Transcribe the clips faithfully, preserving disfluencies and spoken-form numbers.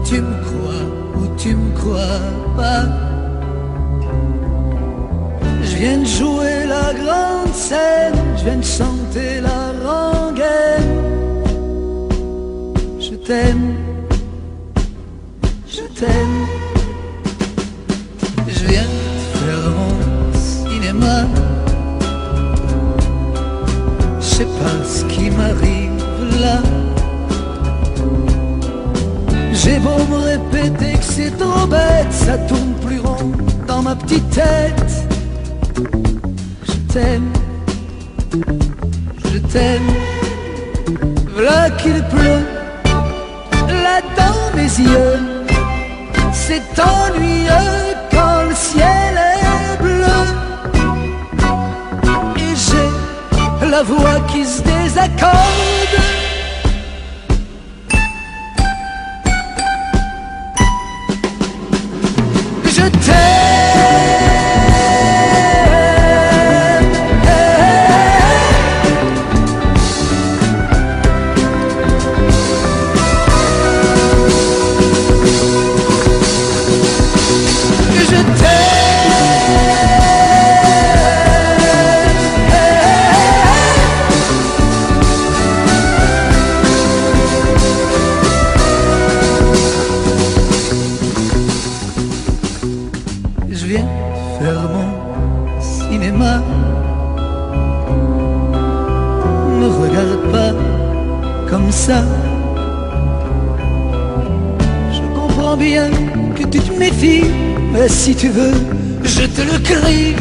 tu me crois ou tu me crois pas. Je viens de jouer la grande scène, je viens de chanter la rengaine. Je t'aime, je t'aime. Je viens de faire mon cinéma. Je sais pas ce qui m'arrive là. J'ai beau me répéter que c'est trop bête, ça tourne plus rond dans ma petite tête. Je t'aime, je t'aime. V'là qu'il pleut, là dans mes yeux. C'est ennuyeux quand le ciel est bleu. Et j'ai la voix qui se désaccorde. Je t'aime. Je Je viens de faire mon cinéma. Ne regarde pas comme ça. Je comprends bien que tu te méfies, mais si tu veux, je te le crie.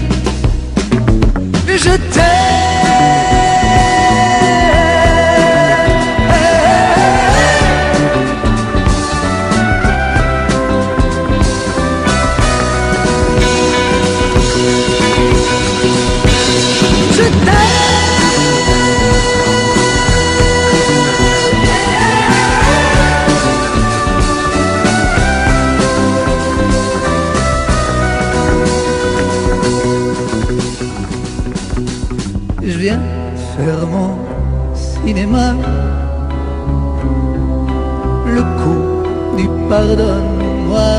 Je t'aime. Je Je viens faire mon cinéma. Le coup du pardonne-moi.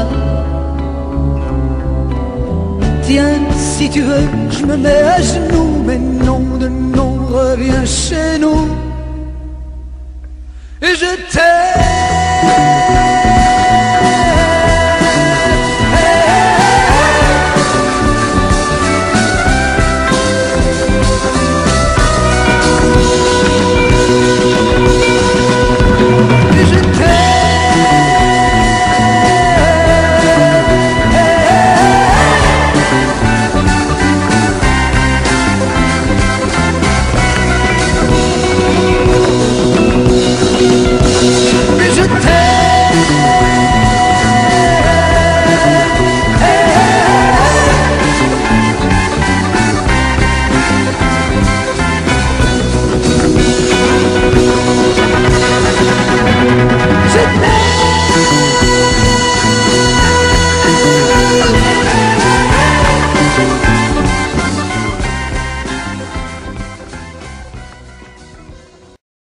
Tiens, si tu veux, je me mets à genoux. Mais non, de non, reviens chez nous. Et je t'aime.